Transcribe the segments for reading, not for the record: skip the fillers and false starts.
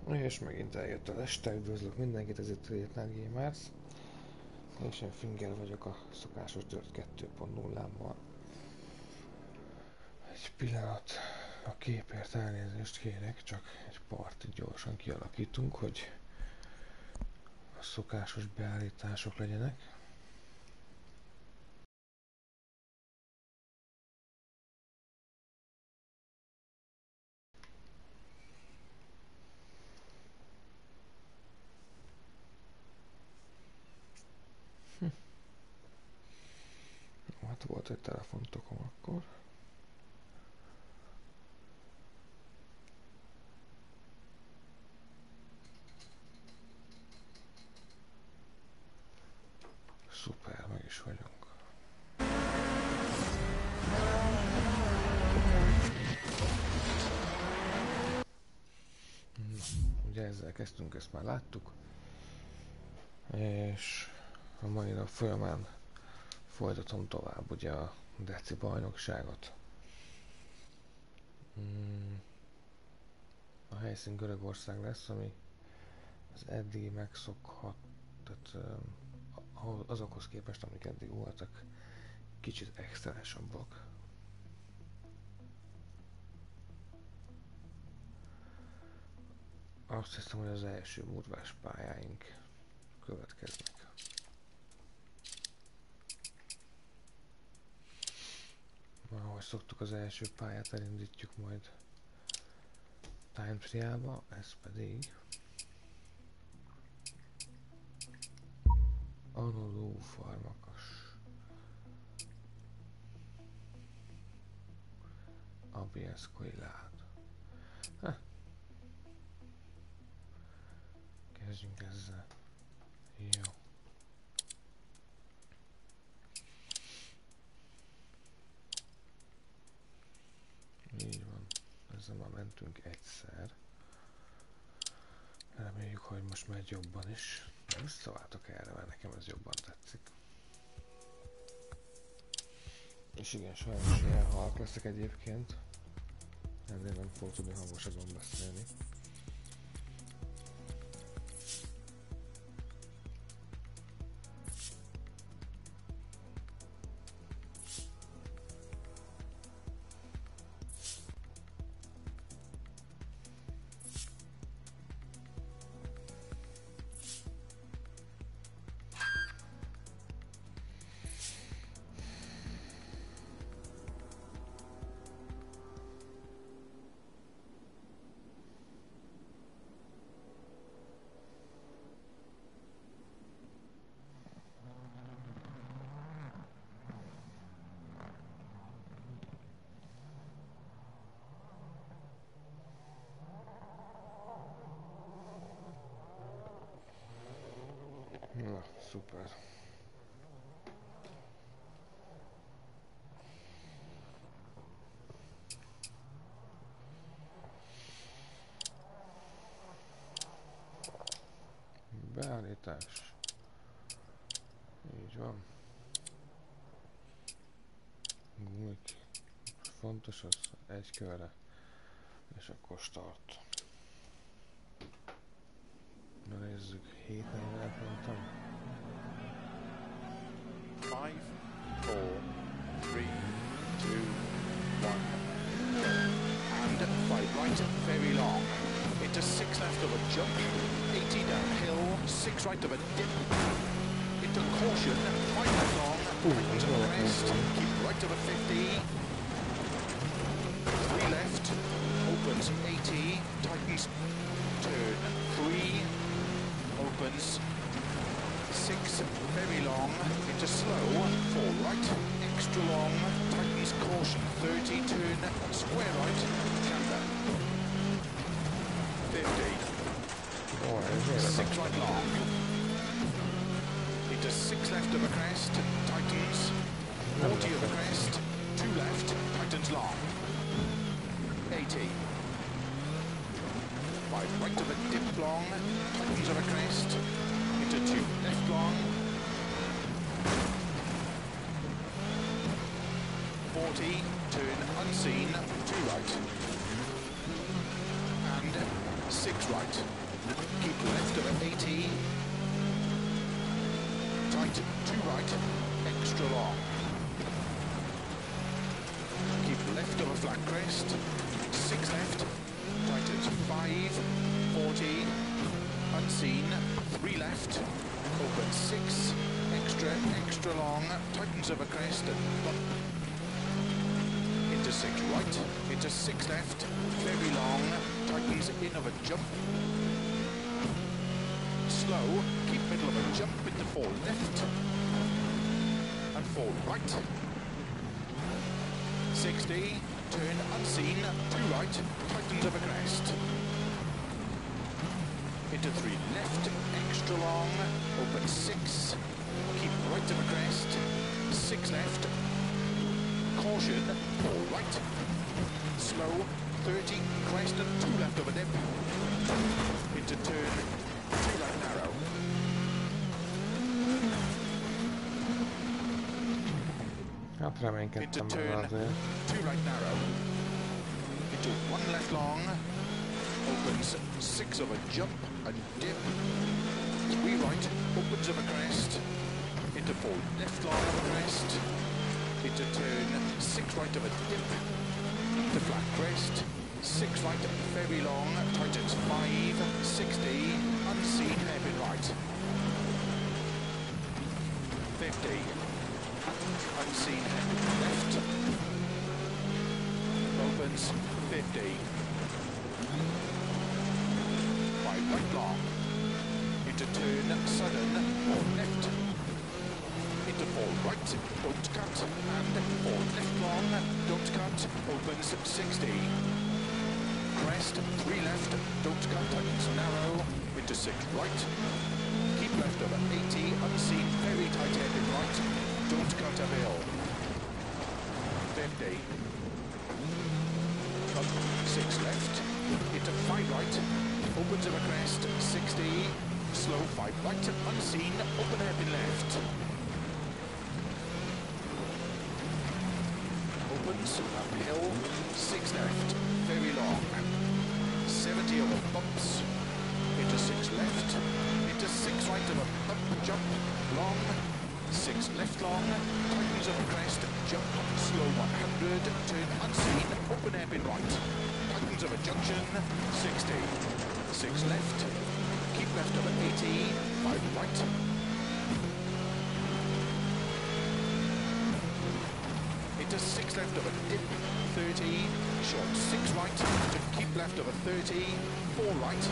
És megint eljött az este, üdvözlök mindenkit, ez itt a Vietnam Gamers. És én Finger vagyok a szokásos Dirt 2.0-ával. Egy pillanat, a képért elnézést kérek, csak egy partit gyorsan kialakítunk, hogy a szokásos beállítások legyenek. Hát volt egy telefontokom akkor. Szuper, meg is vagyunk. Ugye ezzel kezdtünk, ezt már láttuk. És a mai nap folyamán folytatom tovább ugye a deci bajnokságot. A helyszín Görögország lesz, ami az eddigi megszokhat, tehát azokhoz képest, amik eddig voltak, kicsit extrásabbak. Azt hiszem, hogy az első murvás pályáink következnek. Ahogy szoktuk, az első pályát elindítjuk majd Time Trialba, ez pedig Anoló Farmakas. Abieszkoi lád. Kezdjünk ezzel. Jó. Így van. Ezzel már mentünk egyszer. Reméljük, hogy most megy jobban is. Visszaváltok erre, mert nekem ez jobban tetszik. És igen, sajnos ilyen halk leszek egyébként. Ennél nem fogok tudni hangosabban beszélni. Na, szuper. Beállítás. Így van. Gumik. Fontos az egy körre. És akkor start. Na nézzük, 7-4-et mondtam. 5, 4, 3, 2, 1. And 5 right, very long. Into 6 left of a jump. 80 downhill, 6 right of a dip. Into caution, 5 left long. Tightens on the crest. Keep right of a 50. 3 left. Opens 80. Tightens. Turn 3. Opens 6 very long into slow, 4 right, extra long, tightens caution, 30, turn, square right, camber, 50, 6 right long, into 6 left of a crest, tightens, 40 of a crest, 2 left, tightens long, 80, 5 right of a dip long, tightens of a crest, into 2 left long, 40, turn unseen, 2 right, and 6 right. Keep left over 80. Tight, 2 right, extra long. Keep left over flat crest. 6 left. Tightens 5, 40. Unseen, 3 left. Open 6. Extra long. Tightens over crest and bump. Into 6 right, into 6 left, very long, tightens in of a jump. Slow, keep middle of a jump into 4 left, and 4 right. 60, turn unseen, 2 right, tightens over crest. Into 3 left, extra long, open 6, keep right over crest, 6 left, caution, 4 right, slow, 30, crest and 2 left over dip, into turn, 2 right narrow. Hát reménykedtem Into benne turn, azért. 2 right narrow, into 1 left long, opens 6 over jump and dip, 3 right, opens over crest, into 4 left long over crest, into turn 6 right of a dip, to flat crest, 6 right very long, tightens 5, 60, unseen hairpin right, 50, unseen hairpin left, opens 50, 5 right long, into turn sudden 4 left, into 4 right, don't cut, and 4 left long, don't cut, opens 60. Crest, 3 left, don't cut, tightens narrow, into 6 right, keep left over 80, unseen, very tight hairpin right, don't cut uphill. 50. Up, 6 left, into 5 right, opens over crest, 60, slow 5 right, unseen, open hairpin left. Uphill, 6 left, very long, 70 over bumps, into 6 left, into 6 right of a bump, jump, long, 6 left long, tightens over crest, jump, slow 100, turn unseen, open hairpin right, tightens over junction, 60, 6 left, keep left over 80, 5 right, into 6 left over dip, 30, short 6 right, to keep left over 30, 4 right,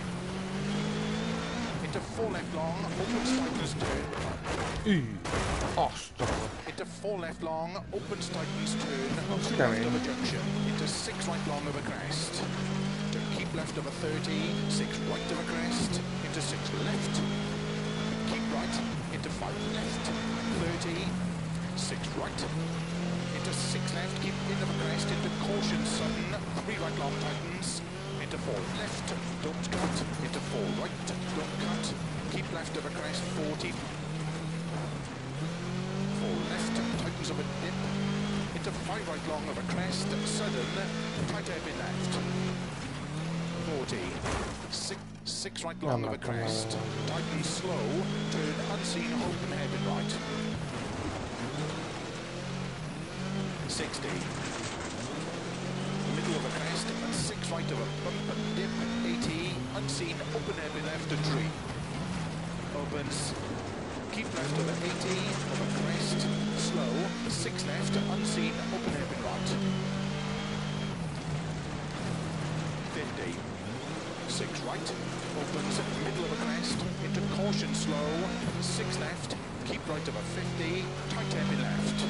into 4 left long, opens tightens turn, Azt a... into 4 left long, opens tightens turn, That's 2 left scary. over junction, into 6 right long over crest, to keep left over 30, 6 right over crest, into 6 left, keep right, into 5 left, 30, 6 right, into 6 left, keep in of a crest, into caution sudden, 3 right long tightens, into 4 left, don't cut, into 4 right, don't cut, keep left of a crest, 40, 4 left, tightens of a dip, into 5 right long of a crest, sudden, tight hairpin left, 40, 6 right long of a crest, tighten slow, turn unseen, open hairpin right, 60, middle of a crest, and 6 right of a bump and dip, 80, unseen, open hairpin left to tree, opens, keep left of a 80, of a crest, slow, 6 left, unseen, open hairpin right, 50, 6 right, opens, middle of a crest, into caution slow, 6 left, keep right of a 50, tight hairpin left,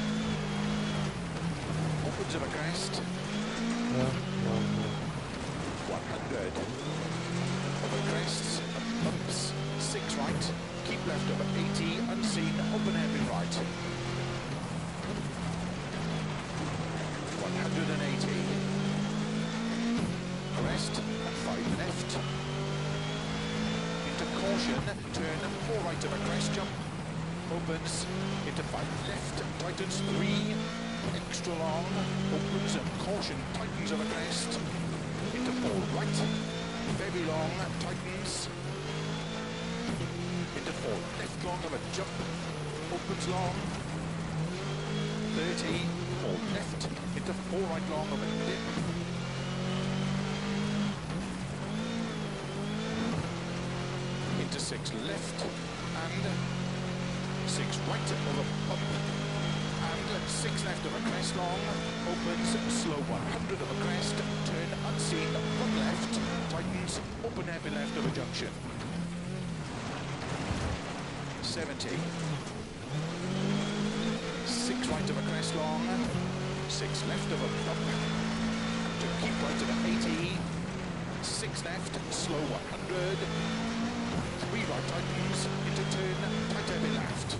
opens of a crest, 100, over crests and bumps, 6 right, keep left over 80, unseen, open hairpin right, 180, crest and 5 left, into caution, turn 4 right of a crest jump, opens, into 5 left, tightens 3, extra long, opens and caution, tightens of a crest, into 4 right, very long, tightens. Into 4 left long of a jump. Opens long. 30. 4 left. Into 4 right long of a dip. Into 6 left. And 6 right of a bump. And 6 left of a crest long. Opens slow 100 of a crest. Turn unseen 1 left. Tightens. Open heavy left of a junction. 70. 6 right of a crest long. 6 left of a bump. To keep right of a 80. 6 left. Slow 100. 3 right tightens. Into turn. Tight heavy left.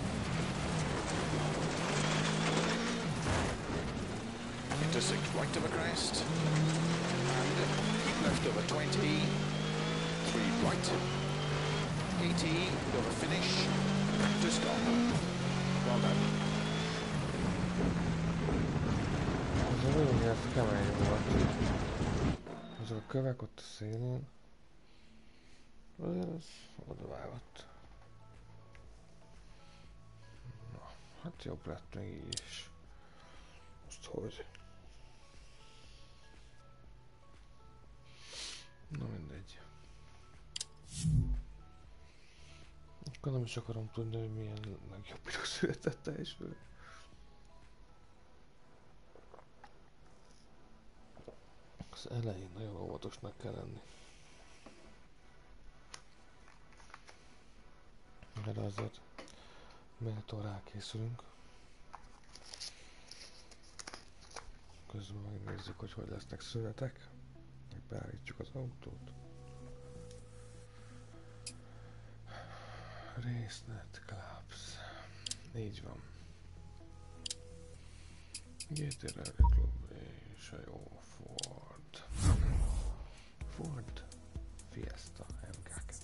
Into 6 right of a crest. And keep left of a 20. 3 right. 80 of a finish. To stop. Well done. Az a végén ezt kemény volt. Azok a kövek ott a szélén. Azért az oda vágott. Na, hát jobb lett még így is. Most hogy? Na mindegy. Akkor nem is akarom tudni, hogy milyen legjobbira született teljesül. Az elején nagyon óvatosnak kell lenni. Mert azért méltó rákészülünk. Közben megnézzük, hogy hogy lesznek szünetek. Beállítjuk az autót. RaceNet Clubs. Így van. GT Rally Club és a jó Ford. Ford Fiesta MK2.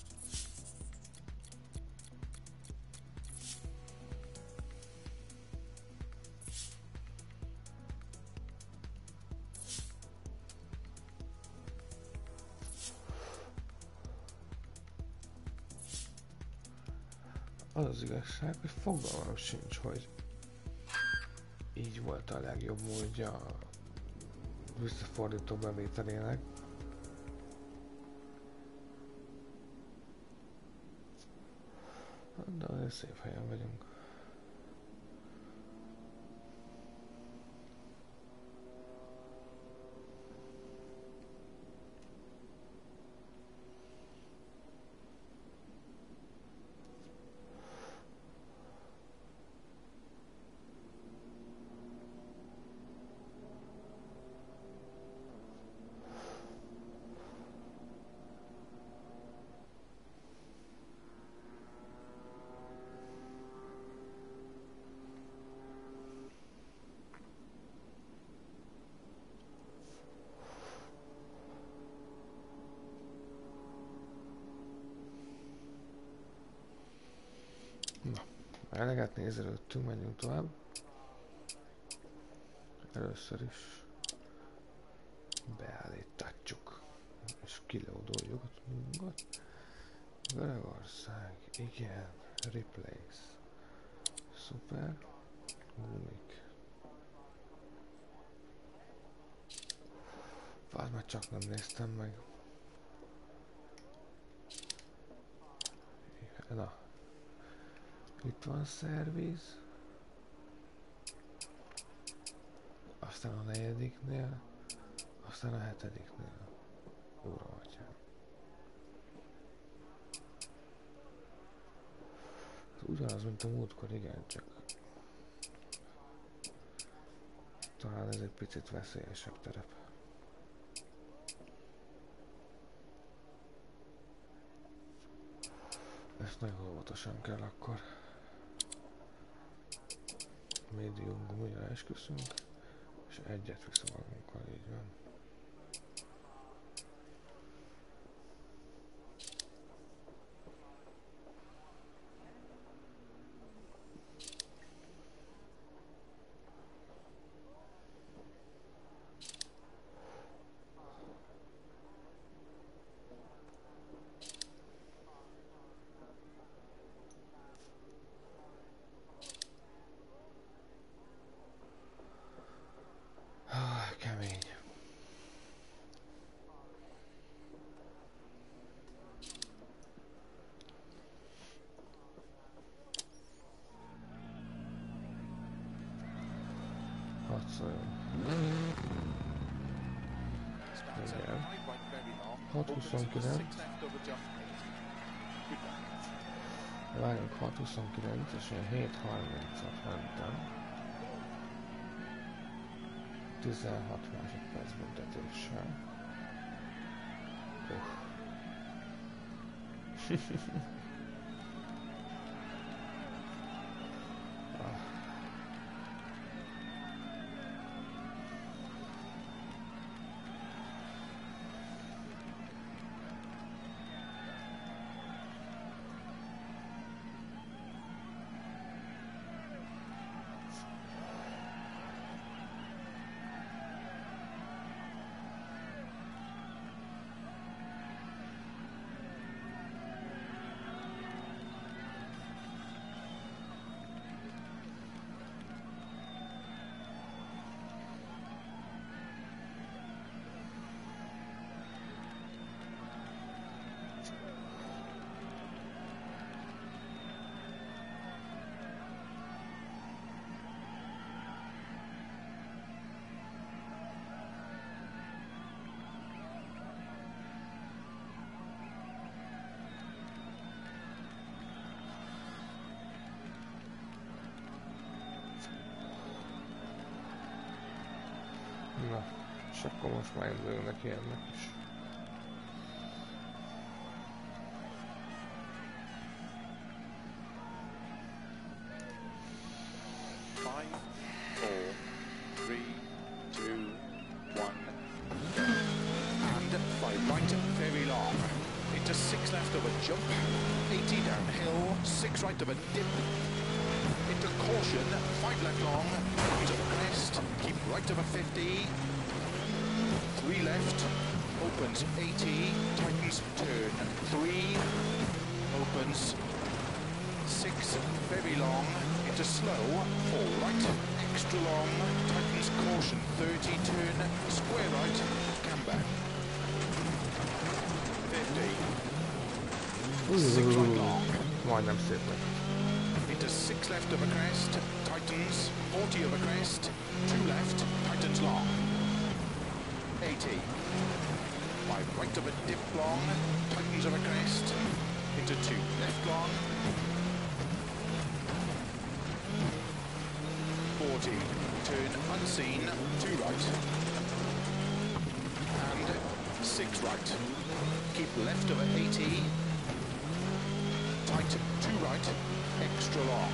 Az az igazság, hogy fogalmam sincs, hogy így volt a legjobb módja a visszafordító bevételének. De azért szép helyen vagyunk. Eleget nézelődtünk, menjünk tovább. Először is beállítatjuk és kilódoljuk a tudunkat. Görögország, igen, replace. Szuper, gumik. Várj, már csak nem néztem meg. Na. Itt van szerviz. Aztán a 4-nél. Aztán a 7-nél. Ura atyám. Ugyanaz, mint a múltkor, igen, csak talán ez egy picit veszélyesebb terep. Ezt nagyon óvatosan kell akkor. Medium gumira esküszünk, és egyet viszont magunkkal, így van. Opens 6:29. 6 left over jump 8. Good luck. Várjunk 6:29 és én 7:30-at mentem. 16 másodperc büntetéssel. Na, és akkor most már indulnak ilyennek is. Five, four, three, two, one, go. And 5 right, very long. Into 6 left of a jump, 80 downhill, 6 right of a dip. Into caution, 5 left long, into the crest, keep right of a 50. 3 left, opens 80, tightens turn 3, opens 6, very long, into slow, 4 right, extra long, tightens caution 30, turn, square right, camber. 50, 6 right long. Majdnem szép meg. Into 6 left of a crest, tightens, 40 of a crest, 2 left, tightens long. 80. 5 right of a dip long, tightens of a crest, into 2 left long. 40, turn unseen, 2 right. And 6 right. Keep left of a 80. Tight, 2 right, extra long.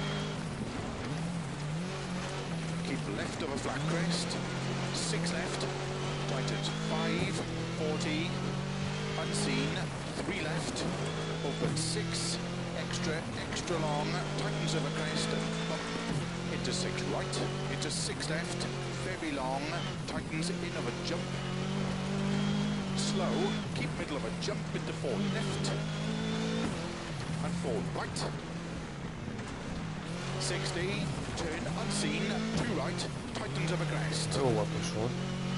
Keep left of a flat crest, 6 left. Tightens 5, 40, unseen, 3 left, open 6, extra long, tightens of a crest, bump, into 6 right, into 6 left, very long, tightens in of a jump, slow, keep middle of a jump into 4 left, and 4 right, 60, turn unseen, 2 right, tightens of a crest. Jó volt most volt.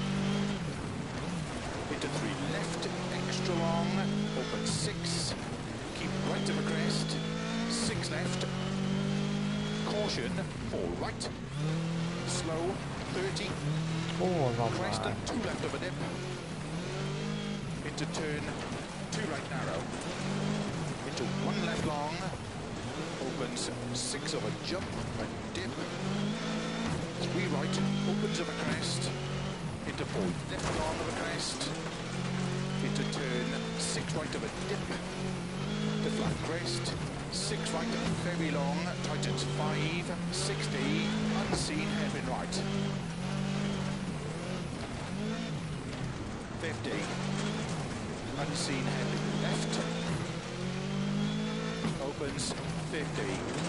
Into 3 left, extra long, open 6, keep right of a crest, 6 left, caution, 4 right, slow, 30, Hol van crest már? and 2 left of a dip, into turn, 2 right narrow, into 1 left long, opens 6 of a jump, a dip, 3 right, opens of a crest, into 4 left long of a crest, into turn 6 right of a dip, to flat crest, 6 right very long, tightens 5, 60, unseen hairpin right, 50, unseen hairpin left, opens 50,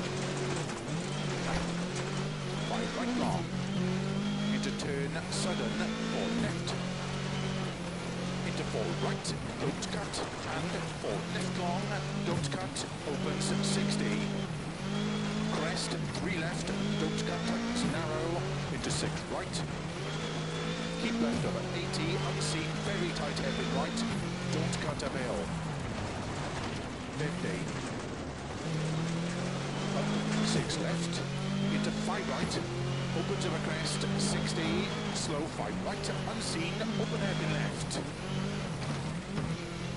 5 right long, into turn sudden 4 left, into 4 right, don't cut, and 4 left long, don't cut, opens 60, crest 3 left, don't cut, tightens narrow, into 6 right, keep left over 80, unseen, very tight hairpin right, don't cut uphill, 50, up 6 left, into 5 right, opens of a crest, 60, slow 5 right, unseen, open hairpin left,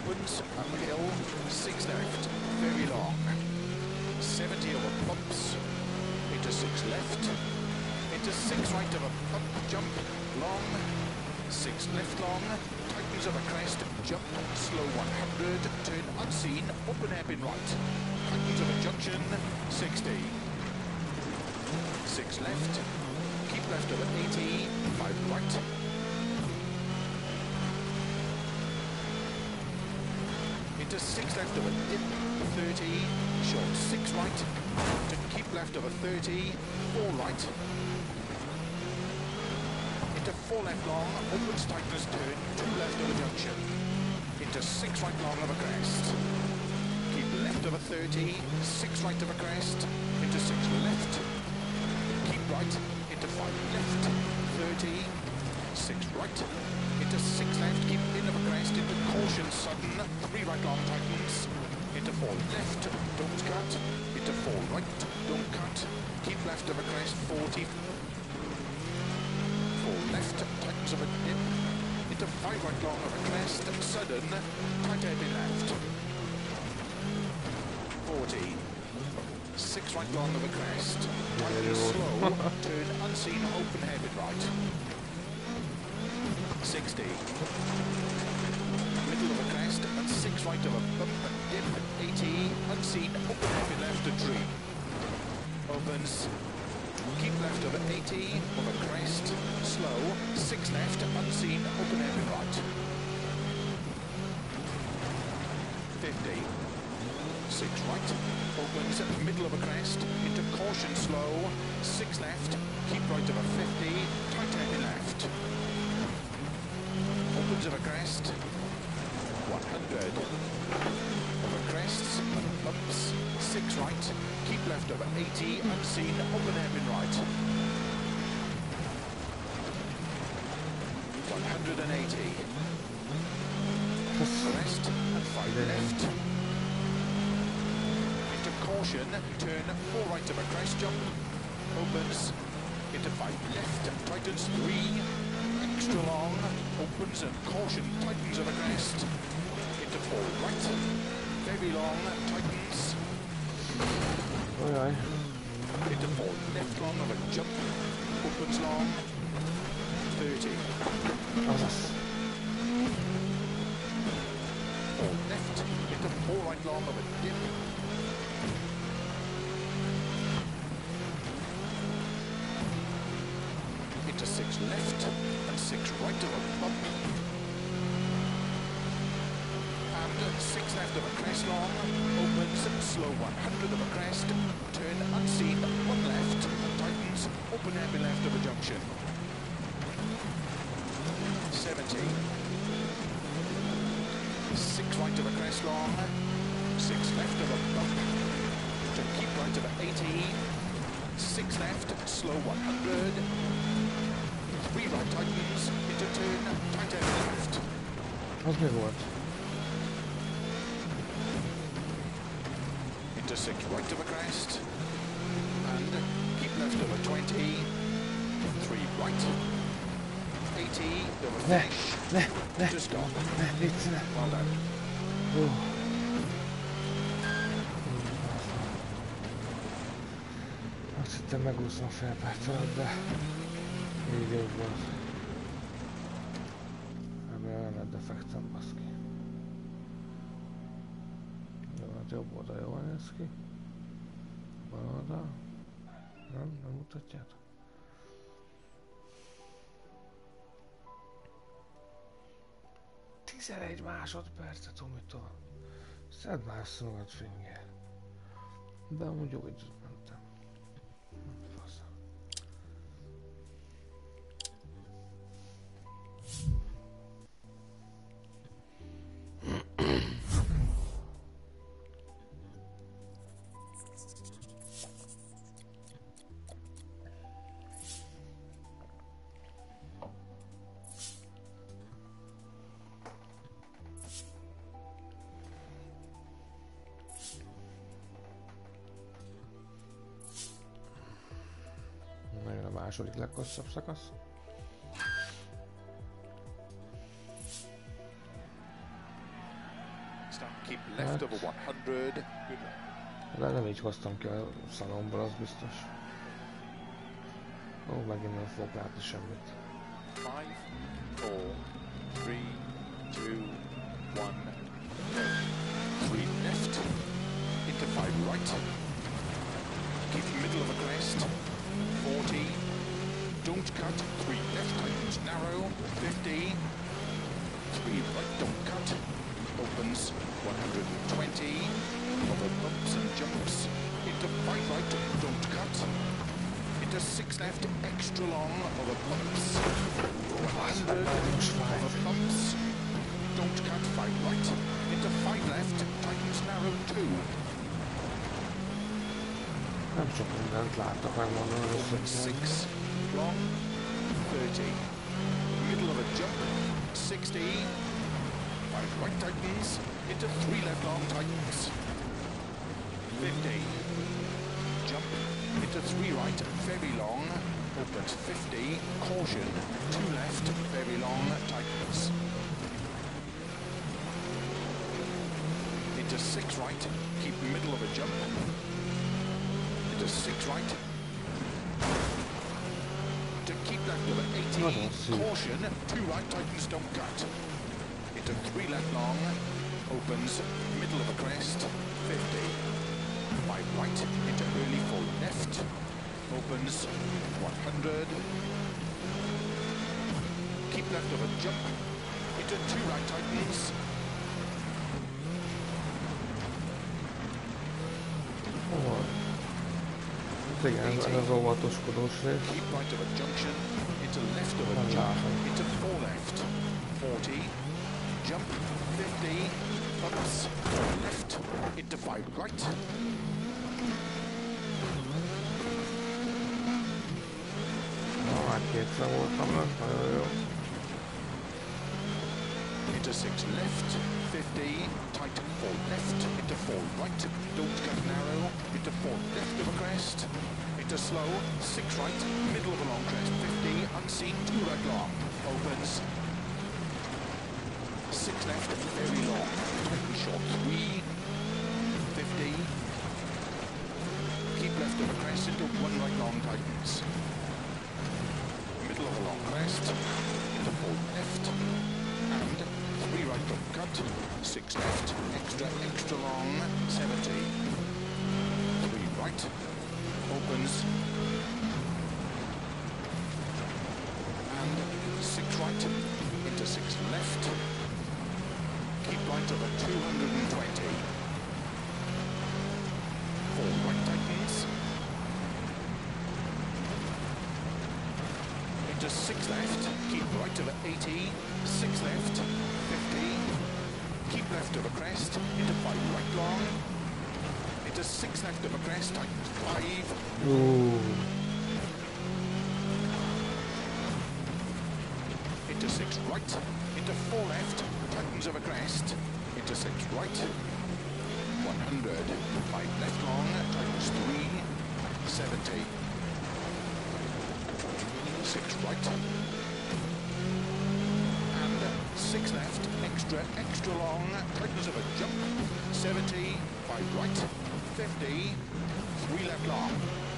opens, uphill, 6 left, very long. 70 over bumps, into 6 left, into 6 right of a bump, jump, long, 6 left long, tightens of a crest, jump, slow 100, turn unseen, open hairpin right, tightens of a junction, 60. 6 left, keep left over 80, 5 right. Into 6 left over dip, 30, short 6 right, to keep left over 30, 4 right. Into 4 left long, opens tightness turn, 2 left over junction. Into 6 right long over crest. Keep left over 30, 6 right over crest, into 6 left. Keep right, into 5 left, 30, 6 right, into 6 left, keep in of a crest, into caution sudden, 3 right long tightens, into 4 left, don't cut, into 4 right, don't cut, keep left of a crest, 40, 4 left, tightens of a dip, into 5 right long of a crest, sudden, tight hairpin left, 40, 6 right long of a crest, tightly slow, turn unseen, open hairpin right, 60, middle of a crest, and 6 right of a bump, dip, 80, unseen, open hairpin left to tree, opens, keep left over 80, over crest, slow, 6 left, unseen, open hairpin right, 50, 6 right, opens, middle of a crest, into caution slow, 6 left, keep right over 50, tight hairpin left, opens of a crest, 100, over crests, bumps, 6 right, keep left over 80, unseen, open hairpin right, 180, crest, and 5 left, into caution, turn 4 right of a crest jump, opens, into 5 left, tightens 3, extra long, opens and caution, tightens of a crest, into 4 right, very long, tightens, into 4 left long of a jump, opens long, 30, 4 left, into 4 right long of a dip, into 6 left, and 6 right of a bump, and 6 left of a crest long, opens, slow 100 of a crest, turn unseen, 1 left, tightens, open hairpin left of a junction, 70, 6 right of a crest long, 6 left of a bump, to keep right of a 80, 6 left, slow 100, 3 right tightens, into turn, tight hairpin left. Az mi volt? Into 6 right of a crest, and keep left over 20, 3 right, 80, over finish, to stop. Légy ne! Well done. Azt hittem megúszom fél perc alatt, de így jobb volt. Ebből nem lett defektem, baszki. Jó, hát jobb oldal jól néz ki. Bal oldal. Nem mutatjátok? Egy másodpercet, Tomitól. Szedd már össze magad, finger. De amúgy jó időt mentem. Fasz. Második leghosszabb szakasz. Stop, keep left over 100. Good luck. De nem így hoztam ki a szalomból, az biztos. Ó, megint nem fogok látni semmit. 5, 4, 3, 2, 1. 3 left, into 5 right. Keep middle of a crest. 40. Don't cut. 3 left, tightens narrow. 50. 3 right, don't cut. Opens 120. Over bumps and jumps. Into 5 right, don't cut. Into 6 left, extra long over bumps. 100 over bumps. Don't cut. 5 right. Into 5 left, tightens narrow 2. Nem sok mindent láttak, megmondom először. 6 long, 30. Middle of a jump, 60. 5 right tightens, into 3 left long tightens. 50. Jump, into 3 right, very long, opens 50. Caution, 2 left, very long, tightens. Into 6 right, keep middle of a jump. Into 6 right. To keep left over 80. Caution, 2 right, tightens, don't cut. Into 3 left long, opens middle of a crest, 50. 5 right, into early 4 left, opens 100. Keep left of a jump, into 2 right, tightens. Igen, ez az óvatoskodós rész. Keep right of a junction, into left of a jump, into 4 left, 40, jump, 50, ups, 4 left, into 5 right. Hát kétszer voltam le, nagyon jó. Into 6 left, 50, tight 4 left, into 4 right, don't cut narrow, into 4 left of a crest, into slow, 6 right, middle of a long crest, 50, unseen, 2 right long, opens, 6 left, very long, tighten short, 3, 50, keep left of a crest, into 1 right long, tightens, middle of a long crest, into 4 left, and 3 right, don't cut, 6 left, extra long, 70, 3 right, opens, and 6 right, into 6 left, keep right over 220, 4 right tightens, into 6 left, keep right over 80, 6 left, 50, keep left of a crest, into 5 right long, into 6 left of a crest, tightens 5, Ooh. into 6 right, into 4 left, tightens of a crest, into 6 right, 100, 5 left long, tightens 3, 70, 6 right, and 6 left, extra long, tightens of a jump, 70, 5 right, 50, 3 left long.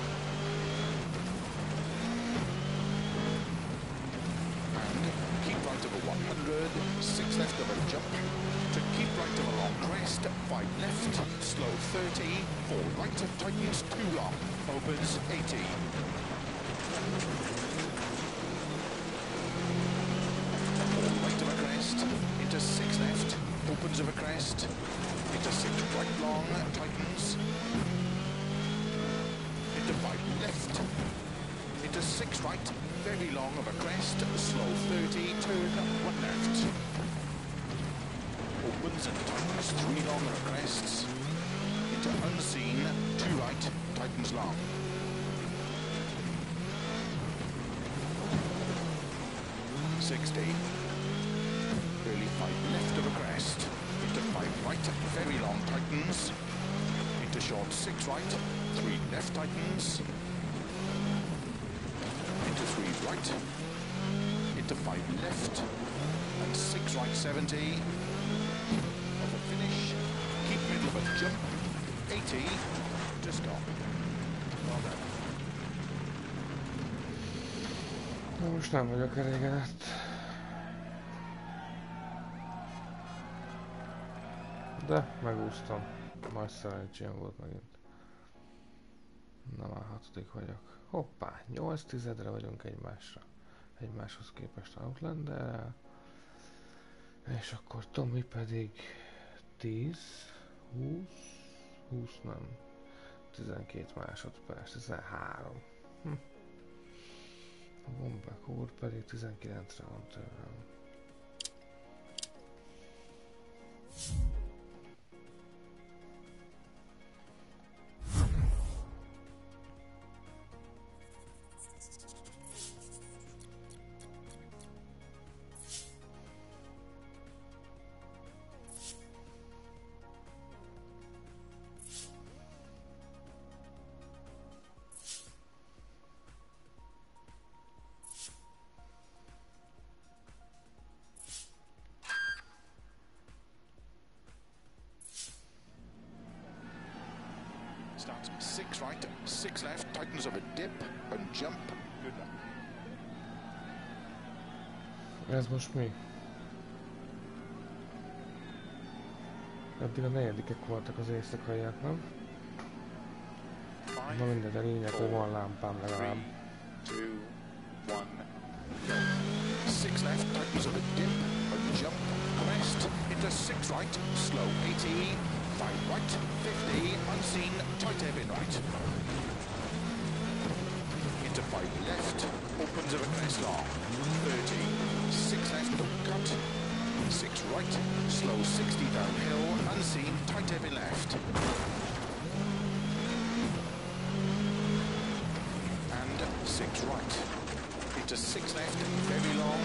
And keep right over 100, 6 left of a jump, to keep right of a long crest, 5 left, slow 30, 4 right, tightens 2 long, opens 80. 4 right of a crest, into 6 left, opens of a crest, into 6 right long, tightens, into 5 left, into 6 right, very long of a crest, slow 30, turn 1 left, opens and tightens 3 long of a crests, into unseen, 2 right, tightens long. 60, early 5 left of a crest, into 5 right, very long tightens, into short 6 right, 3 left tightens, into 3 right, into 5 left, and 6 right 70, of a finish, a jump, 80, just gone. Well done. Na most nem vagyok elégedett. De megúsztam. Majd szerencsém volt megint. Na már 6. vagyok. Hoppá, 8 tizedre vagyunk egymáshoz képest Outlanderrel. És akkor Tommy pedig 10, 20 nem, 12 másodperc, 13. A Bombek úr pedig 19-re van tőlem. Starts 6 right, 6 left, tightens of a dip and jump. Good luck. Ez most mi? Eddig a 4-ek voltak az éjszakaiak, nem? Na mindegy, a lényeg, hogy van lámpám legalább. 2, 1, go. 6 left, tightens of a dip and jump. Crest into 6 right, slow 80. 5 right, 50, unseen, tight hairpin right. Into 5 left, opens of a crest long. 30, 6 left, don't cut. 6 right, slow 60 downhill, unseen, tight hairpin left. And 6 right. Into 6 left, very long.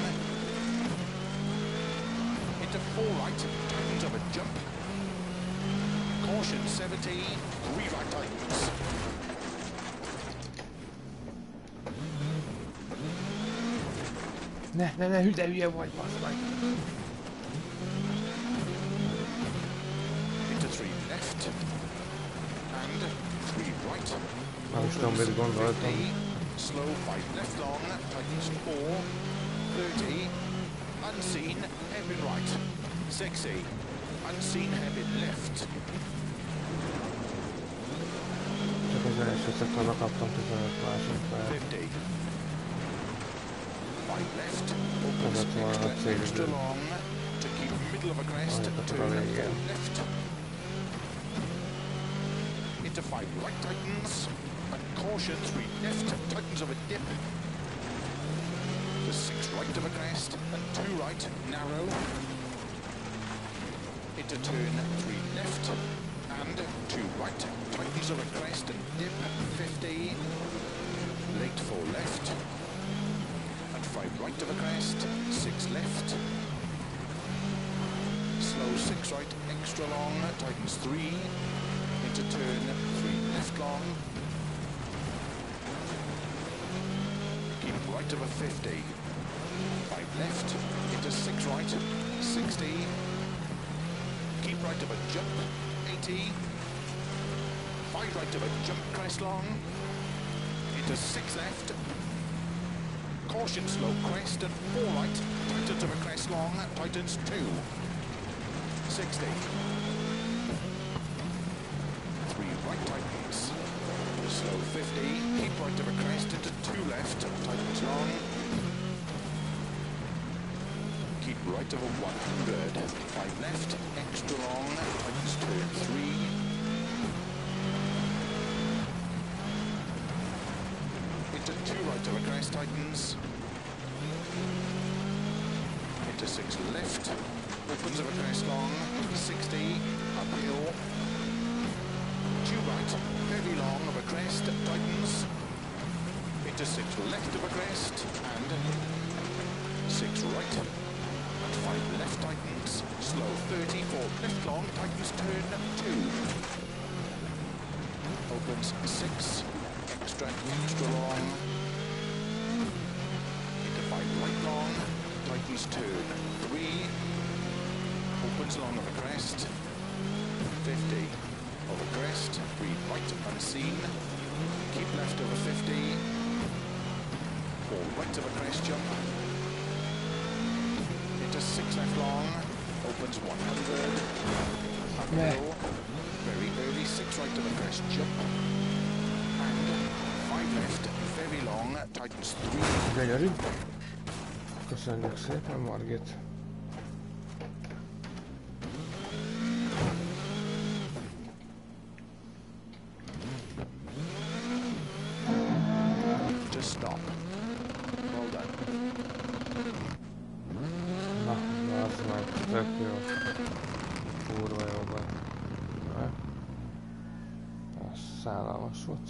Into 4 right, tightens of a jump. Caution 70, 3 right tightens. Ne, hülye vagy, bassz meg! Into 3 left. And 3 right. Nem is tudom, mit gondoltam. Slow 5 left long, tightens 4. 30, unseen, hairpin right. 60, unseen, hairpin left. Csak az első szektorra kaptam 15 másodperc. 50. 5 left, opens extra long to keep middle of a crest, turn 4 left. Into 5 right tightens, and caution 3 left, tightens of a dip. To 6 right of a crest, and 2 right, narrow. Into turn 3 left, and 2 right, tightens of a crest and dip, 50. Late 4 left. 5 right of a crest, 6 left. Slow 6 right, extra long, tightens 3. Into turn 3 left long. Keep right of a 50. 5 left, into 6 right, 60. Keep right of a jump, 80. 5 right of a jump crest long. Into 6 left. Caution slow crest and 4 right, tightens of a crest long, tightens 2. 60. 3 right tightens. Slow 50, keep right of a crest into 2 left, tightens long. Keep right of a 100. 5 left, extra long, tightens turn 3. Into 2 right of a crest, tightens. Into 6 left, opens of a crest long, 60, uphill. 2 right, very long of a crest, tightens. Into 6 left of a crest, and 6 right, and 5 left tightens. Slow 30, 4 left long, tightens turn 2. Opens 6. Extra long. Into 5 right long. Tightens turn 3. Opens long of a crest. 50. Over crest, 3 right unseen. Keep left over 50. 4 right of a crest jump. Into 6 left long. Opens 100. Uphill. Very early, 6 right of a crest jump. And 5 left, very long. Tightens 3. Gyönyörű. Köszönjük szépen, Margit. To stop. Well done. Na, az meg tök jó. Kurva jó van. Ez szállalmas volt.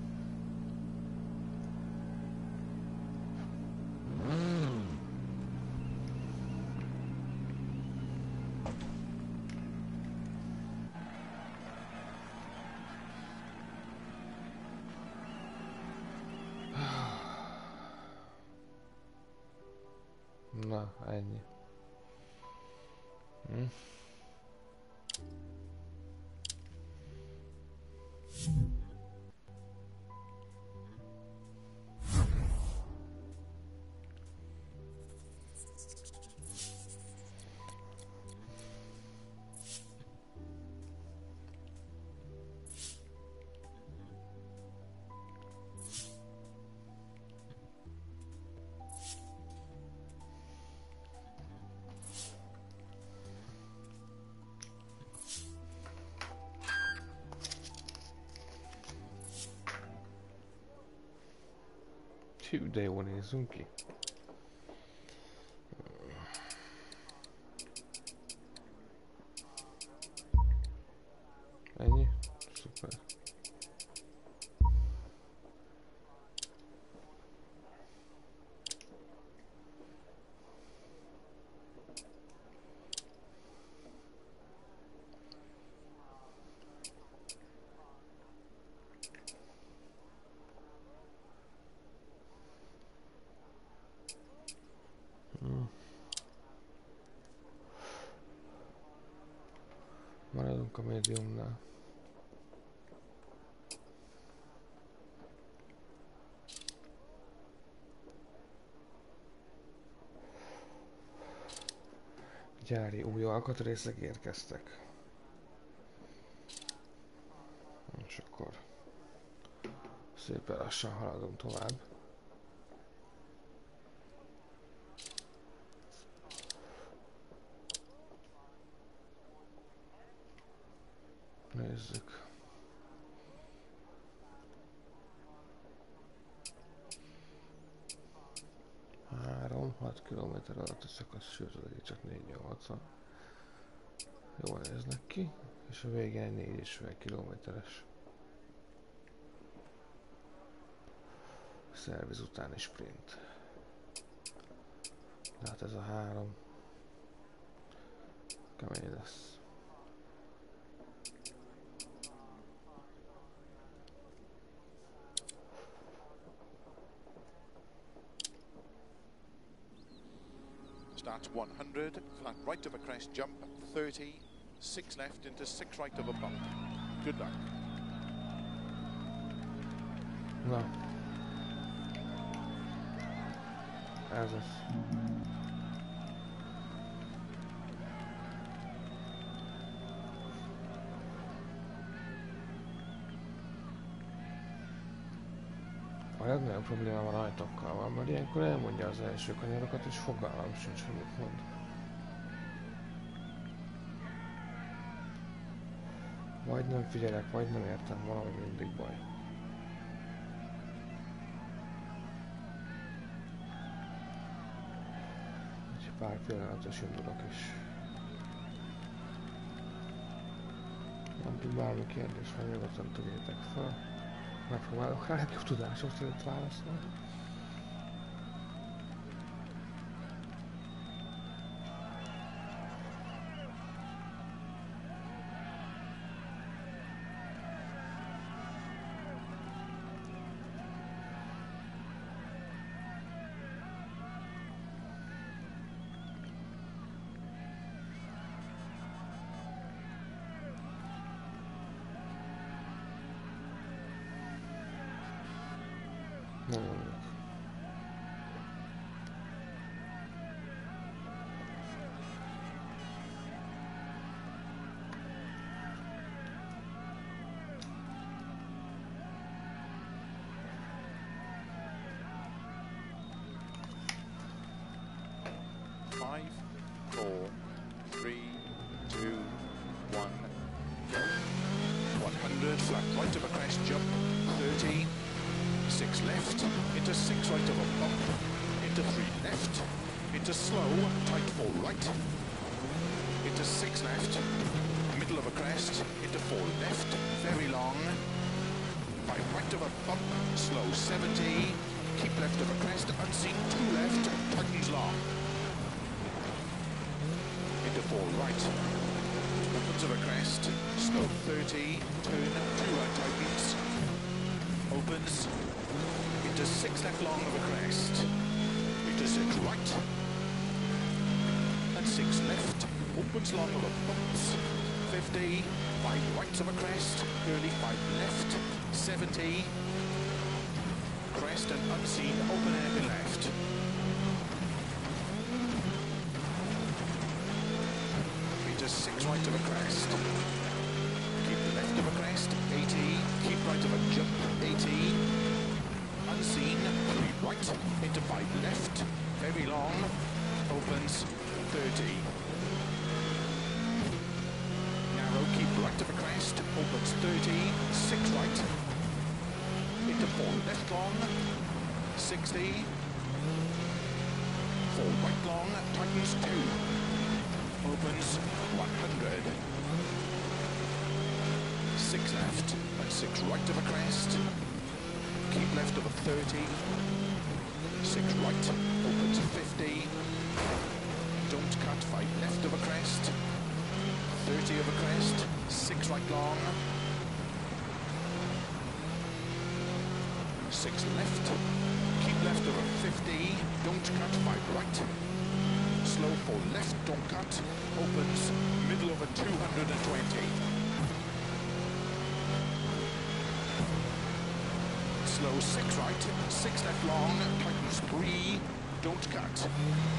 Na, ennyi. Hű, de jól nézzünk ki. Ennyi? Szuper. Maradunk a médiumnál. Gyári új alkatrészek érkeztek. És akkor szépen lassan haladunk tovább. Nézzük. Három, 6 km alatt a szakasz, sőt az egyik csak 4-8-a. Jól néznek ki, és a végén egy 4,5 kilométeres szerviz utáni sprint. De hát ez a 3 kemény lesz. Starts 100, flat right of a crest jump, 30, 6 left into 6 right of a bump. Good luck. Na. Ez az. A legnagyobb probléma van rajtokkal van, mert ilyenkor elmondja az első kanyarokat, és fogalmam sincs, hogy mit mond. Vagy nem figyelek, vagy nem értem, valahogy mindig baj. Egy pár pillanatos indulok is. Nem tud bármi kérdés, vagy nyugodtan tegyétek fel. Megpróbálok rá legjobb tudásom szerint válaszolni. crest jump, 30, 6 left, into 6 right of a bump, into 3 left, into slow, tight 4 right, into 6 left, middle of a crest, into 4 left, very long, 5 right of a bump, slow 70, keep left of a crest, unseen 2 left, tightens long, into 4 right, opens of a crest, slow 30, turn 2 right tightens, opens, into 6 left long of a crest, into 6 right, and 6 left, opens long of a bumps, 50, 5 rights of a crest, early 5 left, 70, crest and unseen, open hairpin left. Into 6 right of a crest, keep left of a crest, 80, keep right of a jump, 80, unseen, 3 right, into 5 left, very long, opens, 30. Narrow, keep right of a crest, opens 30, 6 right, into 4 left long, 60, 4 right long, tightens 2, opens 100, 6 left and 6 right of a crest, keep left of a 30, 6 right, opens 50, don't cut, 5 left of a crest, 30 of a crest, 6 right long, 6 left, keep left of a 50, don't cut, 5 right, slow 4 left, don't cut, opens, middle of a 220. Slow 6 right, 6 left long, tightens 3, don't cut.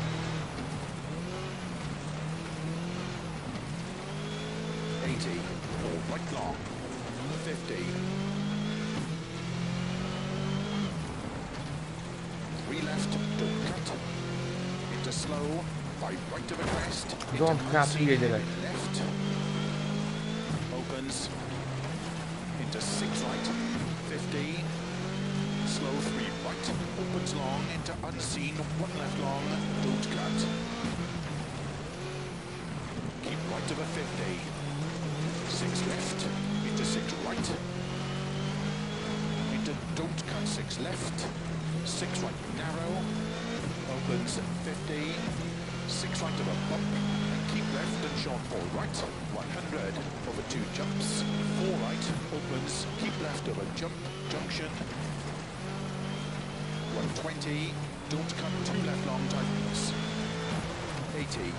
80, 4 right long, 50. 3 left, don't cut. Into slow, 5 right of a crest. Don't cut, hülye gyerek. Left. Opens. Into 6 right, 50. Slow 3 right, opens long, into unseen, 1 left long, don't cut. Keep right of a 50. 6 left, into 6 right, into don't cut 6 left, 6 right narrow, opens 50, 6 right of a bump, and keep left and short 4 right, 100, over 2 jumps, 4 right, opens, keep left of a jump, junction, 120, don't cut 2 left long tightens, 80,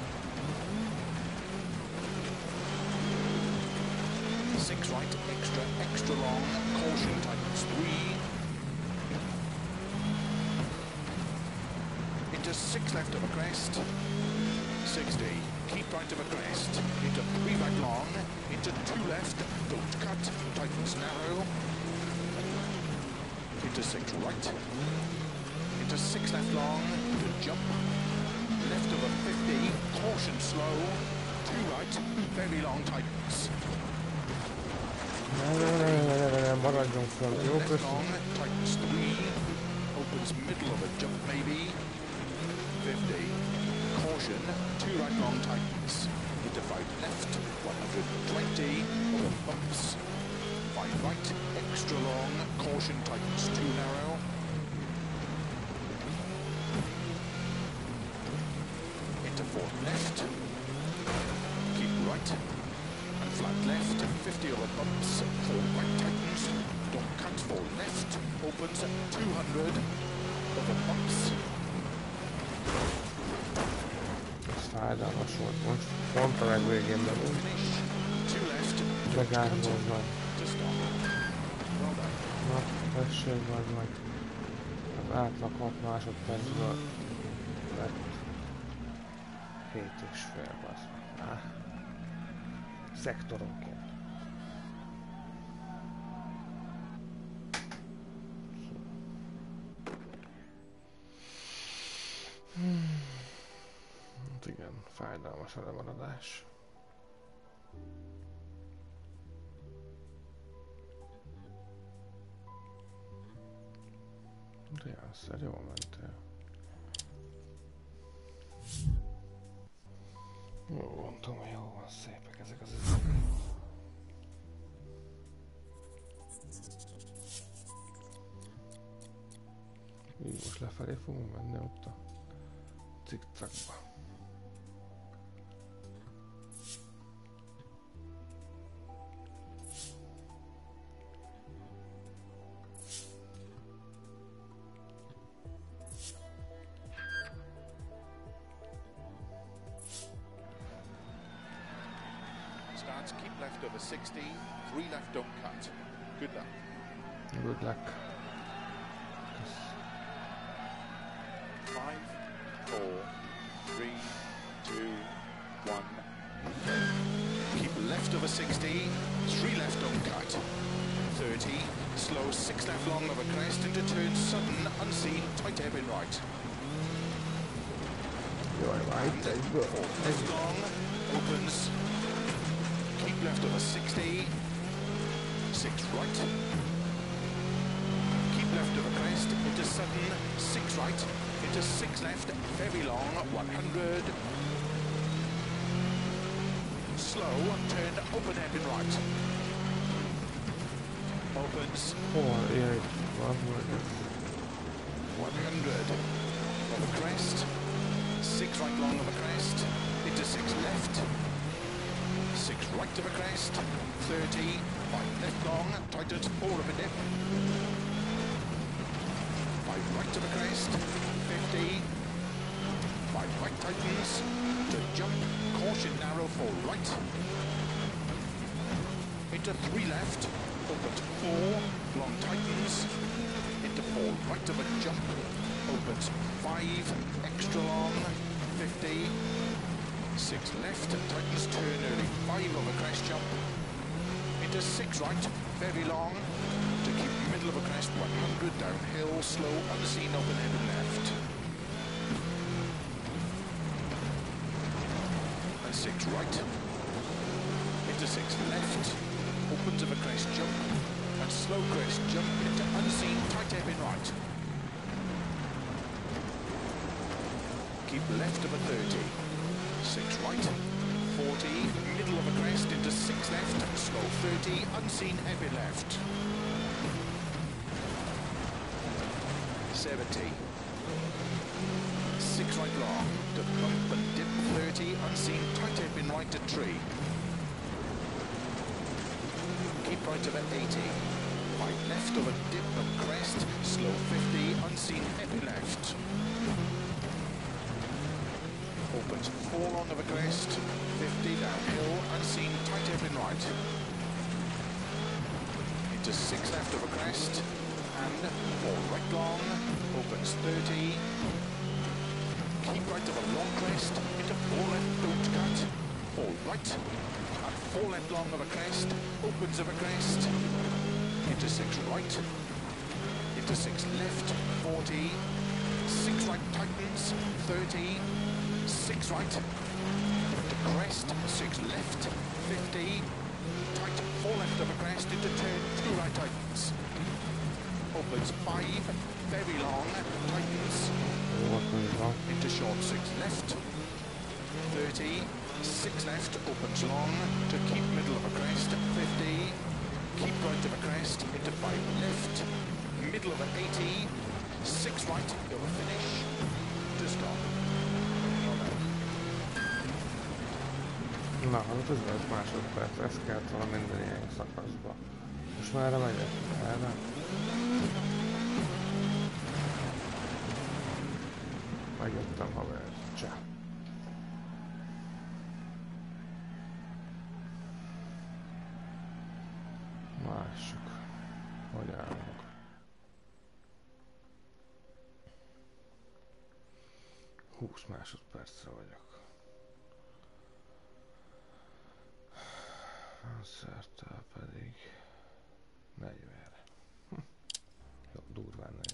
6 right, extra long, caution tightens 3, into 6 left of a crest, 60, keep right of a crest, into 3 right long, into 2 left, don't cut, tightens narrow, into 6 right, into 6 left long, to jump, left of a 50, caution slow, 2 right, very long tightens. Maradjunk föl. Jó, Left köszönöm. long, tightens 3, opens middle of a jump maybe, 50, caution, 2 right long tightens, into 5 left, 120, over bumps, 5 right, extra long, caution tightens 2 narrow, into 4 left, keep right, and flat left, 50 over bumps, 4 right tightens, don't cut 4 left, opens 200, over bumps, Ez fájdalmas volt most. Pont a legvégén belül. finish, 2 left, Megállom meg. to stop. Well done. Na, tessék vagy meg. Az átlag 6 másodpercből lett 7,5 az. Szektoronként. Hát igen, fájdalmas a lemaradás. Rianszer, jól mentél. Jó, mondtam, hogy jól van, szépek ezek az üzletek. Így most lefelé fogunk menni ott a cikcakba. Starts, keep left over 60, 3 left, don't cut. Good luck. Good luck. 5, 4, 3, 2, 1. Keep left over 60, 3 left, don't cut. 30, slow 6 left long over crest into turn, sudden, unseen, tight hairpin right. Jaj, right, egyből. Left long, opens. Keep left over 60, 6 right. Keep left over crest into sudden, 6 right. Into 6 left, very long, 100. Slow, turn, open hairpin right. Opens. Hol ér van, vagy 100. Over crest. 6 right long over crest. Into 6 left. 6 right over crest. 30. 5 left long. Tightens 4 of a dip. 5 right over crest. 50. 5 right tightens. To jump. Caution narrow 4 right. Into 3 left. Opens 4. Long tightens. Into 4 right of a jump. Opens 5. Extra long. 50. 6 left. Tightens turn early. 5 over crest jump. Into 6 right. Very long. To keep middle of a crest. 100 downhill. Slow. Unseen open end left. And 6 right. Into 6 left. Opens of a crest jump. And slow crest jump into unseen tight hairpin right. Keep left of a 30. 6 right. 40. Middle of a crest into 6 left. Slow 30. Unseen hairpin left. 70. 6 right long. To bump and dip 30. Unseen tight hairpin right to tree. Keep right of a 80. 5 left of a dip of crest. Slow 50. Unseen hairpin left. Opens 4 on of a crest, 50 downhill, unseen tight hairpin right. Into 6 left of a crest, and 4 right long, opens 30. Keep right of a long crest, into 4 left, don't cut, 4 right, and 4 left long of a crest, opens of a crest, into 6 right, into 6 left, 40, 6 right tightens, 30, 6 right, to crest, 6 left, 50, tight, 4 left of a crest, into turn, 2 right tightens. Opens 5, very long, tightens, into short 6 left, 30, 6 left, opens long, to keep middle of a crest, 50, keep right of a crest, into 5 left, middle of an 80, 6 right, over finish, to stop. Na, hát 15 másodperc, ezt kellett volna minden ilyen szakaszba. Most már erre megyek? Erre? Megjöttem, haver. Csá. Lássuk. Hogy állunk. Húsz másodpercre vagyok. Szertel pedig 40. Jó, durván 40.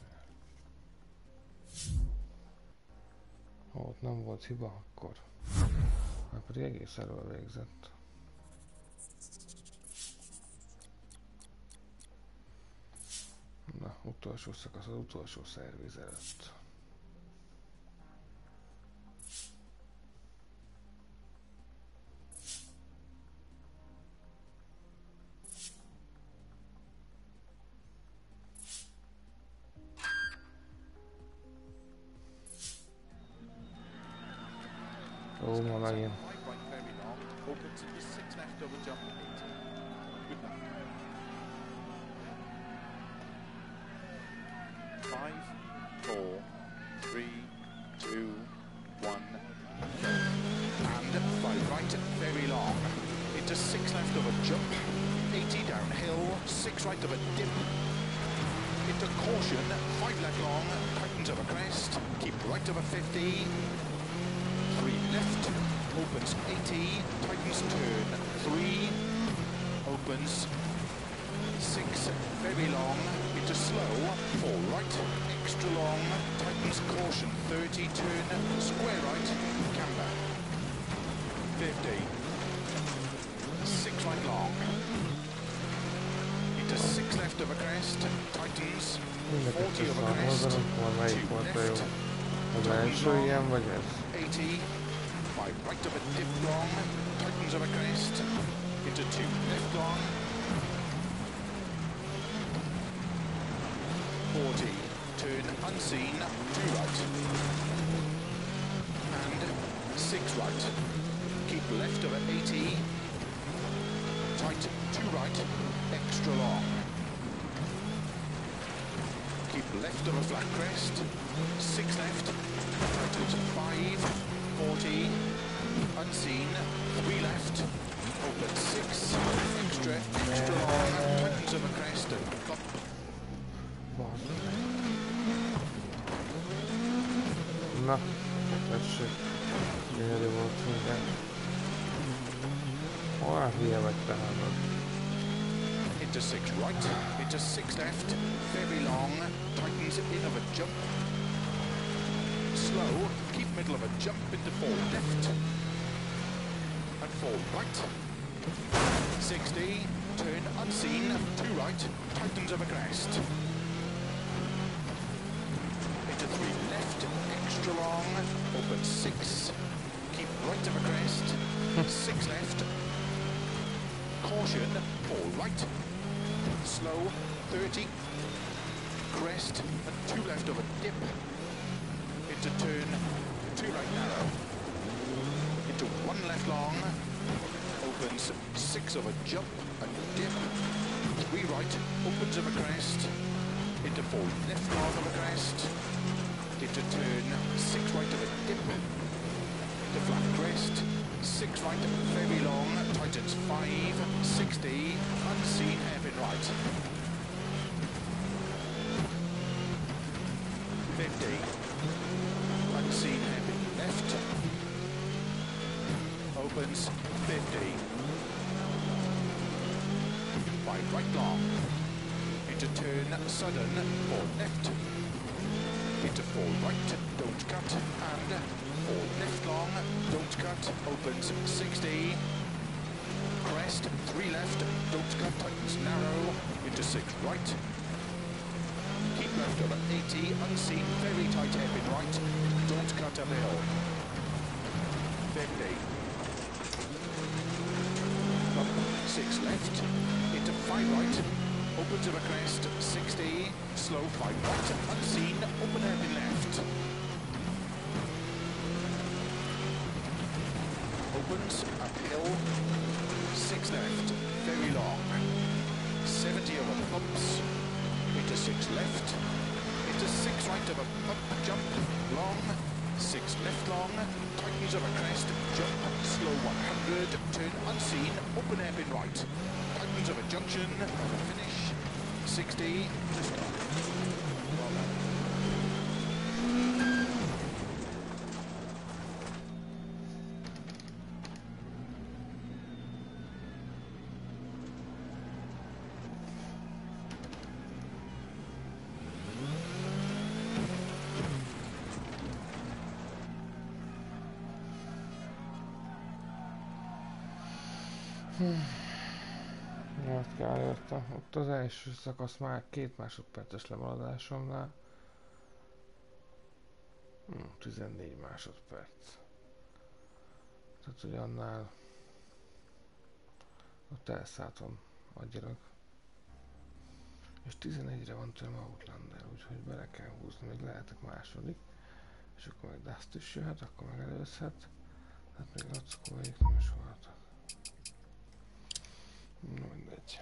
Ha ott nem volt hiba, akkor már pedig egész elől végzett. Na, Utolsó szakasz az utolsó szerviz előtt. Ó, ma megint. Five, four, three, two, one, and five right, very long. Into six left of a jump, 80 downhill, six right of a dip. Into caution, five left long, tightens of a crest, keep right of a 50. Three left, opens 80, tightens turn, three, opens, six, very long, into slow, four right, extra long, tightens caution, 30, turn, square right, camber, 50, six right long, into six left of a crest, tightens, 40 of a crest, two left, Az első ilyen vagy ez? 80, five right of a dip long, tightens of a crest, into two left long, 40, turn unseen, two right, and six right, keep left of a 80, tight, two right, extra long, keep left of a flat crest, six left, tightens 5, 40, unseen, three left, open six, extra long, tightens of a crest, and up. Na, tessék, gyönyörű volt minden. Olyan hülye vagy te hallod. Into six right, into six left, very long, tightens in of a jump. Slow, keep middle of a jump into four left, and four right. 60, turn unseen, two right, tightens of a crest. Into three left, extra long, open six, keep right of a crest, six left, caution, four right, slow, 30, crest, and two left of a dip, into turn, two right narrow, into one left long, opens six of a jump, and dip, three right, opens of a crest, into four left long of a crest, into turn, six right of a dip, into flat crest, six right, very long, tightens 5, 60, unseen hairpin right. 50, unseen hairpin left, opens 50, 5 right long, into turn, sudden, 4 left, into 4 right, don't cut, and 4 left long, don't cut, opens 60, crest, 3 left, don't cut, tightens narrow, into 6 right, keep left over 80, unseen, very tight hairpin right, don't cut uphill, 50, up 6 left, into 5 right, opens of a crest, 60, slow 5 right, unseen, open hairpin left. Opens, uphill, 6 left, very long, 70 of a bumps, into 6 left, into 6 right of a bump, jump, long, 6 left long, tightens of a crest, jump, slow 100, turn unseen, open hairpin right, tightens of a junction, finish, 60, just off. Well done. Azt kell előttem. Ott az első szakasz már 2 másodperces lemaradásomnál. 14 másodperc. Tehát, hogy annál ott elszálltam agyilag. És 11-re van tőlem Outlander, úgyhogy bele kell húzni, még lehetek második. És akkor meg Dust is jöhet, akkor megelőzhet. Hát még Lackóik nem is voltak. No, mindegy.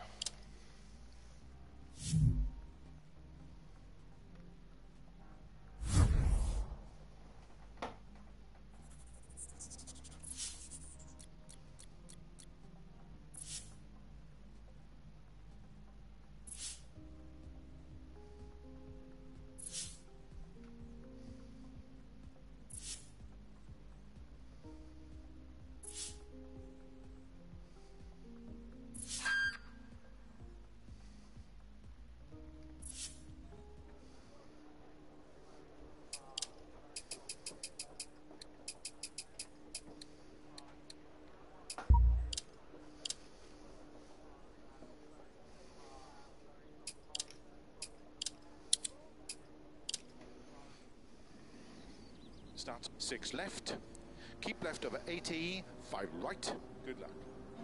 Start 6 left. Keep left over 80. 5 right. Good luck.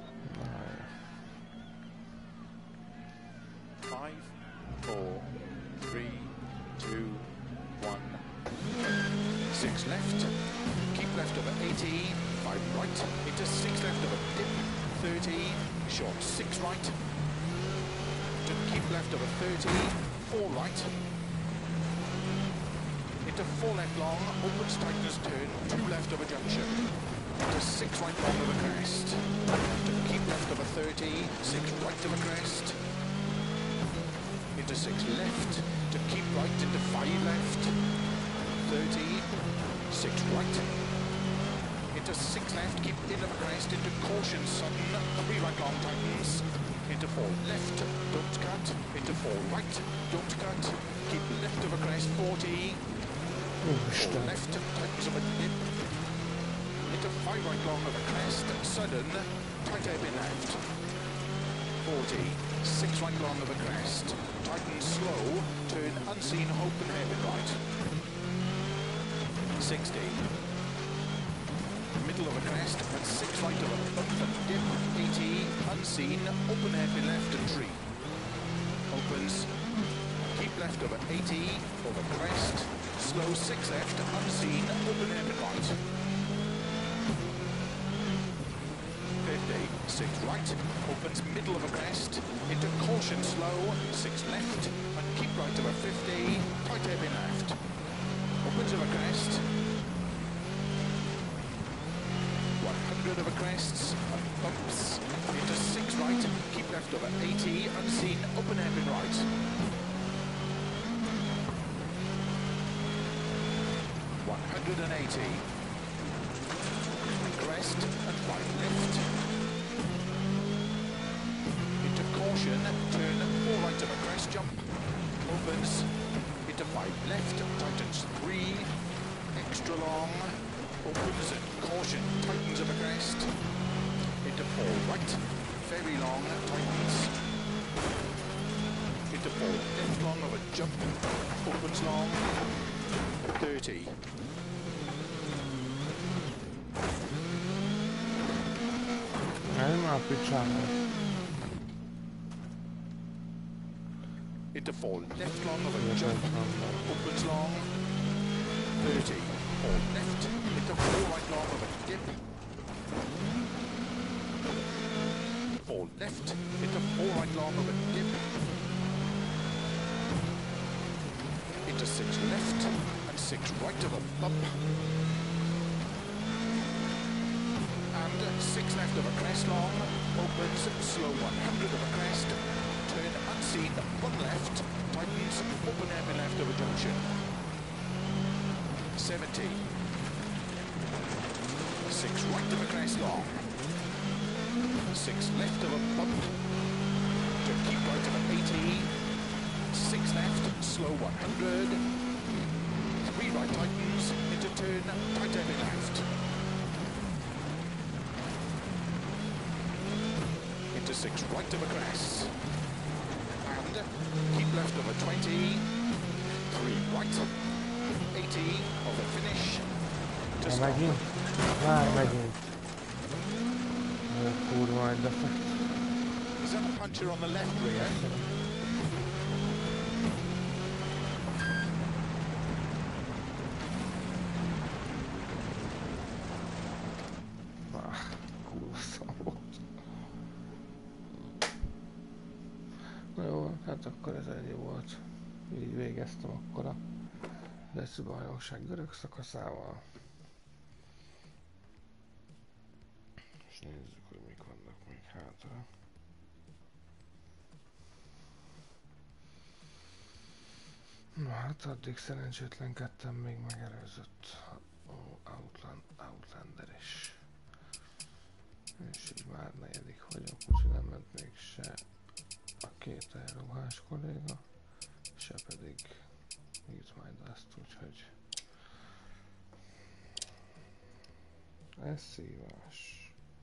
5, 4, 3, 2, 1. 6 left. Keep left over 80. 5 right. Into 6 left over dip. 30. Short 6 right. To keep left over 30. 4 right. Into 4 left long, opens tightness turn, 2 left over junction. Into 6 right long over crest. To keep left over 30, 6 right over crest. Into 6 left, to keep right into 5 left. 30, 6 right. Into 6 left, keep in over crest, into caution sudden, 3 right long tightens. Into 4 left, don't cut. Into 4 right, don't cut. Keep left over crest, 40. 4 left, tightens of a dip. Into 5 right long of a crest, sudden, tight hairpin left. 40, 6 right long of a crest, tighten slow, turn unseen, open hairpin right. 60, middle of a crest, and 6 right of a bump and dip. 80, unseen, open hairpin left and tree. Opens, keep left over 80, over crest. Slow 6 left, unseen, open hairpin right. 50, 6 right, opens middle of a crest, into caution slow, 6 left, and keep right over 50, tight hairpin left. Opens over crest. 100 over crests, and bumps, into 6 right, keep left over 80, unseen, open hairpin right. 180. Crest and 5 left. Into caution, turn 4 right of a crest jump. Opens into 5 left, tightens 3. Extra long. Opens and caution, tightens of a crest. Into 4 right, very long, tightens. Into 4 left long of a jump. Opens long. 30. I'm a picciano. Into 4 left long of a jump. Opens long. 30. 4 left. Into 4 right long of a dip. 4 left. Into 4 right long of a dip. Into 6 left. 6 right of a bump. And 6 left of a crest long. Opens, slow 100 of a crest. Turn unseen, 1 left. Tightens, open hairpin left of a junction. 70. 6 right of a crest long. 6 left of a bump. To keep right of an 80. 6 left, slow 100. 3 right tightens, into turn, tight hairpin left. Into into 6, right of a crest. And keep left of a 20, 3 right, 80 of the finish to Ha stop. megint? Már megint. Ó, kurva, egy defekt. Is that a puncture on the left rear? Kurva szar volt. Na jó, hát akkor ez ennyi volt. Így végeztem akkor a Deci bajnokság görög szakaszával. És nézzük, hogy mik vannak még hátra. Na hát addig szerencsétlenkedtem, még megelőzött Outlander is. És így már negyedik vagyok, úgyhogy nem ment még se a két elruhás kolléga, se pedig itt majd azt, úgyhogy ez szívás.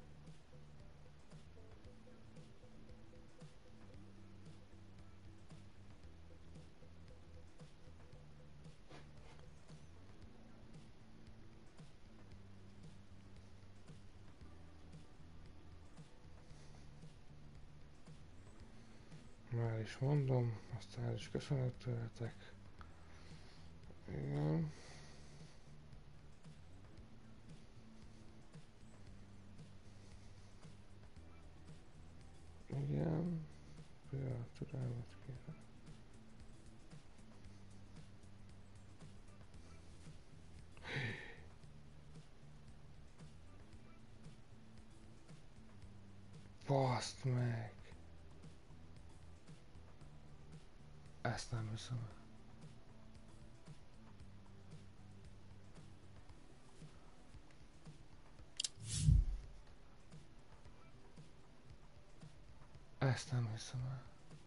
Már is mondom, aztán is köszönet tőletek. Igen. Igen. Például türelmet kérem. Baszd meg! Ezt nem hiszem el. Ezt nem hiszem el.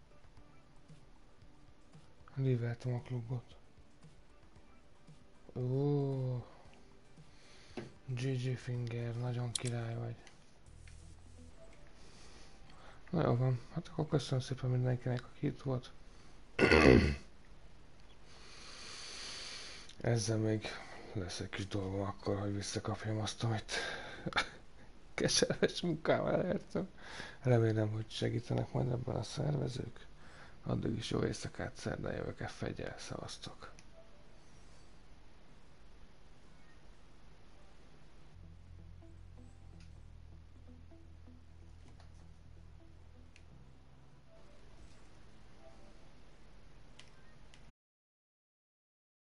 Liveltem a klubot. Ó, GG Finger, nagyon király vagy. Na jó van, hát akkor köszönöm szépen mindenkinek, aki itt volt. Ezzel még lesz egy kis dolgom akkor, hogy visszakapjam azt, amit keserves munkával elértem. Remélem, hogy segítenek majd ebben a szervezők. Addig is jó éjszakát, szerdán jövök F1-jel, szevasztok!